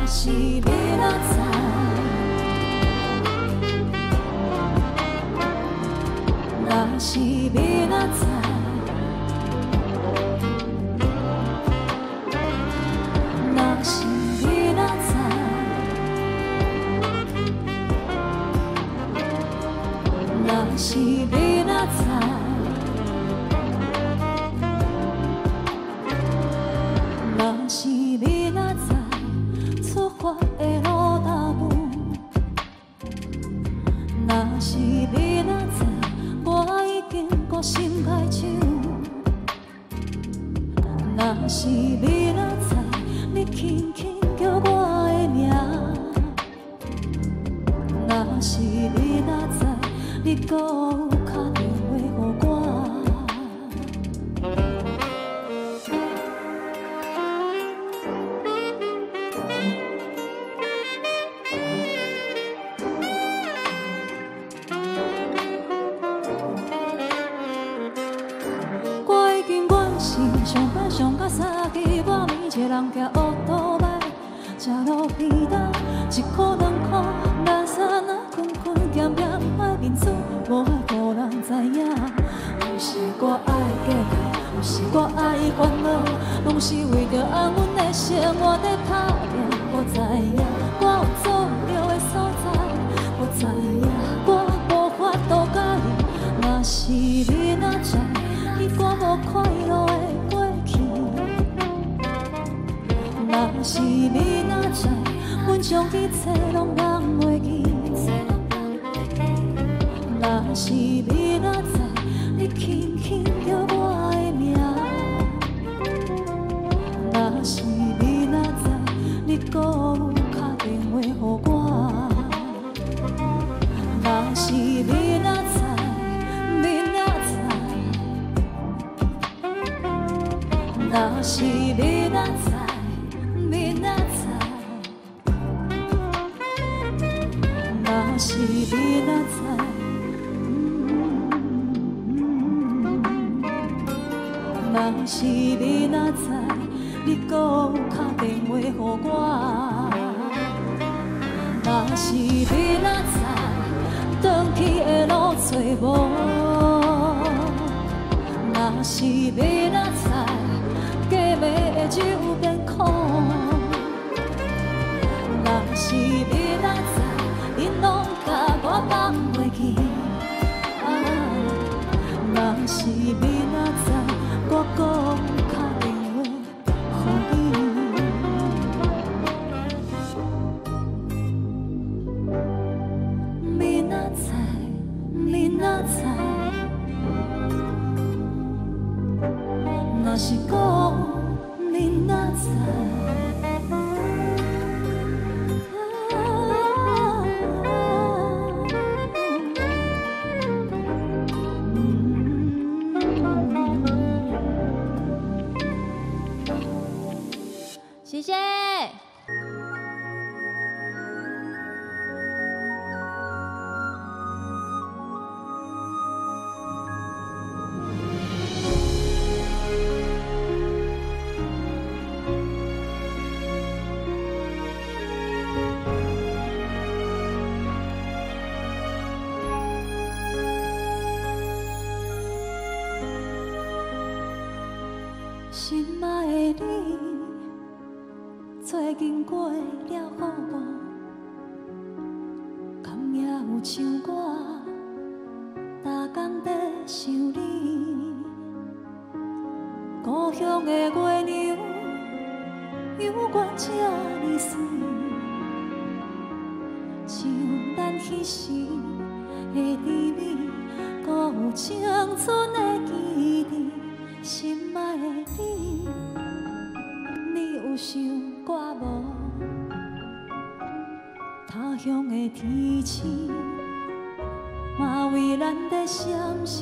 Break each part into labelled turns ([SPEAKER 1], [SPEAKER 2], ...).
[SPEAKER 1] 是要哪知？若是要哪知？若是要哪知？若是要哪知？若是要哪知？出发的路哪远？若是要哪知？我已经决心爱上。若是要哪知？你轻轻叫我的名。若是要哪知？你搁有打电话予我？我已经惯性，上班上到三更，我每一个人骑乌托邦，吃路边摊，一箍两箍，垃圾若困困咸咸，爱面子无爱予人知影。有时我爱计较，有时我爱烦恼，拢是为着安稳的生活在打拼。我知影，我有做不了的所在，我知影，我无法度甲你。若是你哪知？你我无快乐的过去，若是你哪知？阮将一切拢忘袂记。若是你哪知？你轻轻叫我的名。若是你哪知？你搁有打电话予我？若是你哪知？你哪知？若是你哪知？你哪知？若是你哪知？若是你哪知？你搁有打电话予我？若是你哪知？转去的路找无？若是你哪知？假寐的酒变苦。若是你哪知？因拢甲我放袂记。若是你哪知？我搁打电话予你。你哪知？你哪知？若是讲你哪知？谢谢。心爱的你，最近过了好无？敢也有像我，逐工在想你。故乡的月娘，犹原这呢水，像咱彼时的甜蜜，搁有青春的记忆。心爱的你，你有想我无？他乡的天星，嘛为咱在闪烁。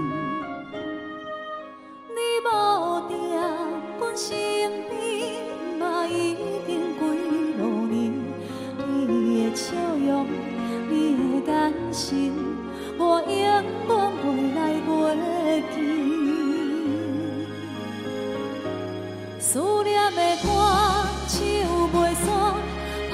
[SPEAKER 1] 你无定阮身边，嘛已经几落年。你的笑容，你的眼神，我永远袂来袂记。思念的歌唱袂散，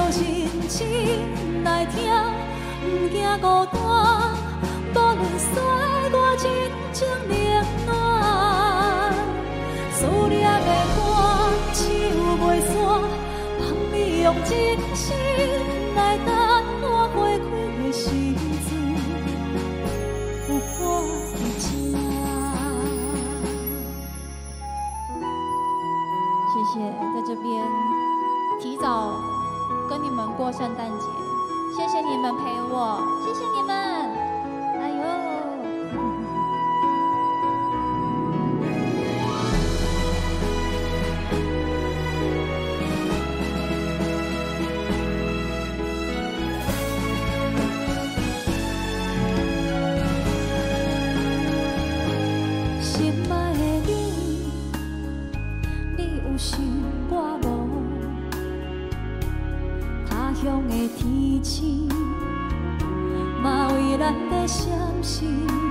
[SPEAKER 1] 真情来听，不惊孤单。无论山我真情冷暖，思念的歌唱袂散，望你用真心来等我花开的时阵，有我伫这。谢谢，在这边提早跟你们过圣诞节，谢谢你们陪我，谢谢你们，哎呦。心爱的你，你有想我无？他乡的天星，嘛为咱在闪烁。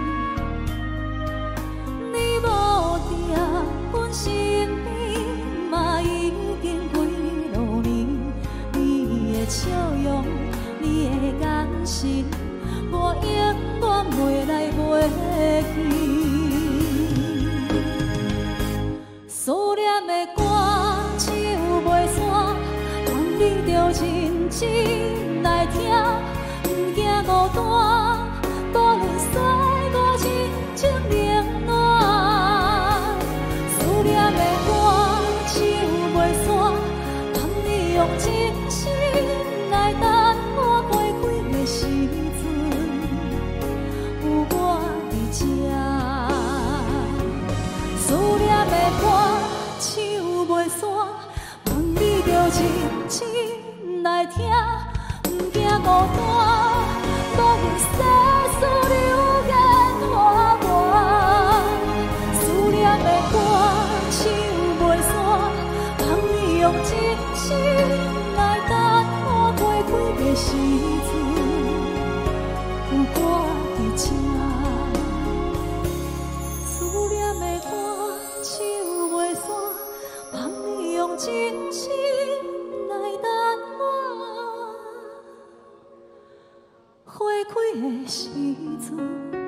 [SPEAKER 1] 你无伫阮身边，嘛已经几多年。你的笑容，你的眼神，我永远袂来袂去。思念的歌唱袂散，望你着真情来听，不惊孤单。无论山我真情冷暖，思念的歌唱袂散，望你用真心来等我花开的时阵，有我伫这。思念的歌唱袂散，望你着真情来听，不惊孤单。无论世事流言花瓣，思念的歌唱袂散，望你用真心来等我花开的时阵，有我伫这。思念的歌唱袂散，望你用真心来等我花开的时阵。